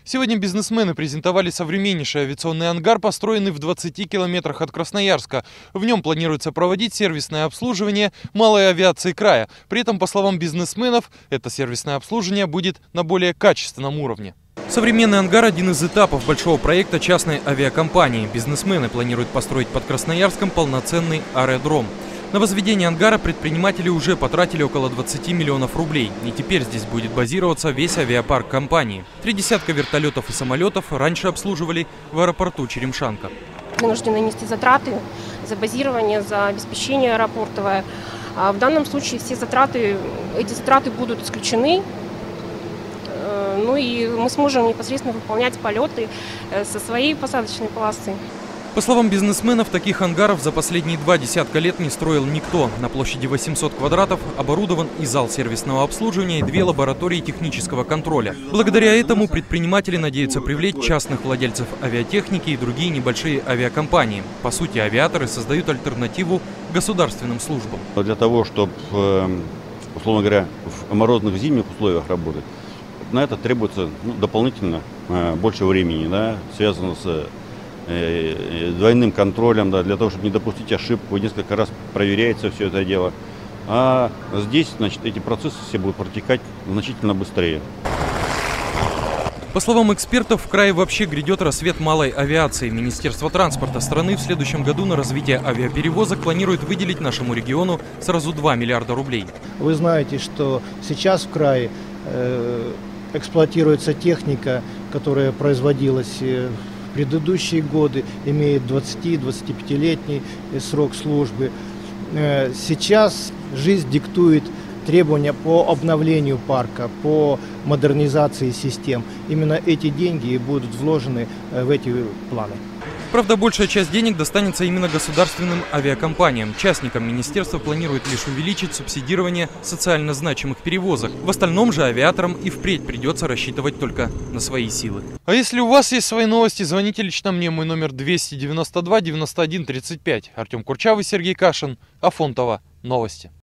Сегодня бизнесмены презентовали современнейший авиационный ангар, построенный в 20 километрах от Красноярска. В нем планируется проводить сервисное обслуживание малой авиации края. При этом, по словам бизнесменов, это сервисное обслуживание будет на более качественном уровне. Современный ангар – один из этапов большого проекта частной авиакомпании. Бизнесмены планируют построить под Красноярском полноценный аэродром. На возведение ангара предприниматели уже потратили около 20 миллионов рублей. И теперь здесь будет базироваться весь авиапарк компании. 3 десятка вертолетов и самолетов раньше обслуживали в аэропорту Черемшанка. Вынуждены нести затраты за базирование, за обеспечение аэропортовое. В данном случае эти затраты будут исключены. Ну и мы сможем непосредственно выполнять полеты со своей посадочной полосы. По словам бизнесменов, таких ангаров за последние 2 десятка лет не строил никто. На площади 800 квадратов оборудован и зал сервисного обслуживания, и 2 лаборатории технического контроля. Благодаря этому предприниматели надеются привлечь частных владельцев авиатехники и другие небольшие авиакомпании. По сути, авиаторы создают альтернативу государственным службам. Для того, чтобы, условно говоря, в морозных зимних условиях работать, на это требуется дополнительно больше времени, связано с двойным контролем, для того, чтобы не допустить ошибку, несколько раз проверяется все это дело. А здесь, эти процессы все будут протекать значительно быстрее. По словам экспертов, в крае вообще грядет рассвет малой авиации. Министерство транспорта страны в следующем году на развитие авиаперевозок планирует выделить нашему региону сразу 2 миллиарда рублей. Вы знаете, что сейчас в крае эксплуатируется техника, которая производилась в предыдущие годы, имеет 20-25-летний срок службы. Сейчас жизнь диктует требования по обновлению парка, по модернизации систем. Именно эти деньги и будут вложены в эти планы. Правда, большая часть денег достанется именно государственным авиакомпаниям. Частникам министерство планирует лишь увеличить субсидирование социально значимых перевозок. В остальном же авиаторам и впредь придется рассчитывать только на свои силы. А если у вас есть свои новости, звоните лично мне. Мой номер 292 91 35. Артем Курчавый, Сергей Кашин. Афонтово. Новости.